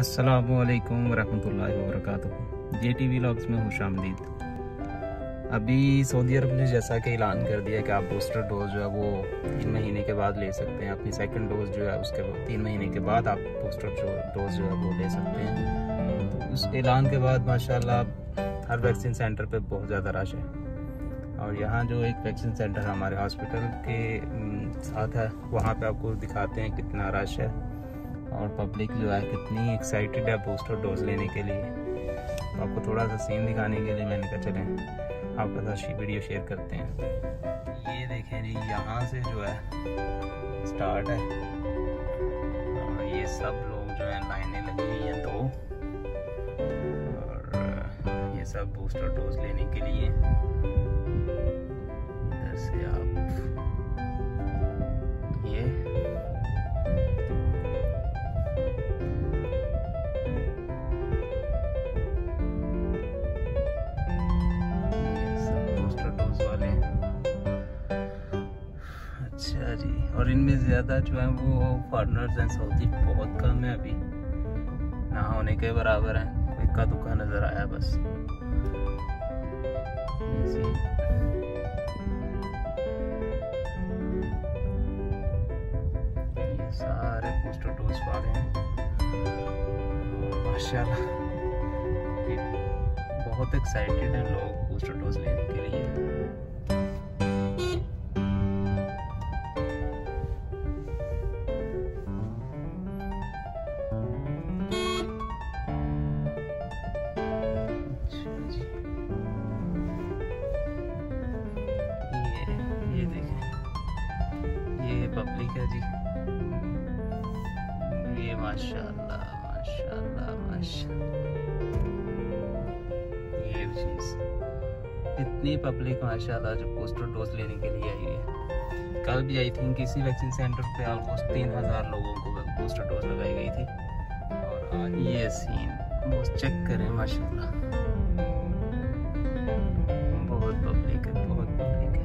अस्सलामुअलैकुम वरहमतुल्लाहि वबरकातुहू। JTV vlogs में खुशामदीद। अभी सऊदी अरब ने जैसा कि ऐलान कर दिया कि आप बूस्टर डोज जो है वो 3 महीने के बाद ले सकते हैं। अपनी सेकंड डोज जो है उसके 3 महीने के बाद आप बूस्टर डोज जो है वो ले सकते हैं। तो उस ऐलान के बाद माशाल्लाह हर वैक्सीन सेंटर पे बहुत ज़्यादा रश है। और यहाँ जो एक वैक्सीन सेंटर हमारे हॉस्पिटल के साथ है, वहाँ पे आपको दिखाते हैं कितना रश है और पब्लिक जो है कितनी एक्साइटेड है बूस्टर डोज लेने के लिए। तो आपको थोड़ा सा सीन दिखाने के लिए मैंने कहा चलें आपके साथ वीडियो शेयर करते हैं। ये देखें जी, यहाँ से जो है स्टार्ट है और ये सब लोग जो है लाइनें लगी हुई हैं 2, और ये सब बूस्टर डोज लेने के लिए। इधर से आप अच्छा जी, और इनमें ज़्यादा जो है वो फॉरेनर्स हैं। सऊदी बहुत कम है, अभी ना होने के बराबर है। कोई इक्का दुक्का नज़र आया बस। ये सारे बूस्टर डोज वाले हैं माशाल्लाह। बहुत एक्साइटेड हैं लोग बूस्टर डोज लेने के लिए। ये देखें, ये पब्लिक है जी। ये माशाल्लाह माशाल्लाह माशाल्लाह, ये चीज़ इतनी पब्लिक माशाल्लाह जो बूस्टर डोज लेने के लिए आई है। कल भी आई थिंक किसी वैक्सीन सेंटर पे ऑलमोस्ट 3000 लोगों को बूस्टर डोज लगाई गई थी। और आज ये सीन बस चेक करें माशाल्लाह, बहुत पब्लिक है, बहुत पब्लिक है।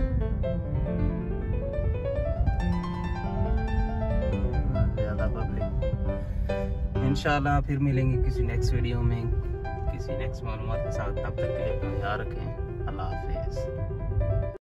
इंशाल्लाह फिर मिलेंगे किसी नेक्स्ट वीडियो में, किसी नेक्स्ट मालूमात के साथ। तब तक के लिए अपना ख्याल रखें। अल्लाह हाफिज़।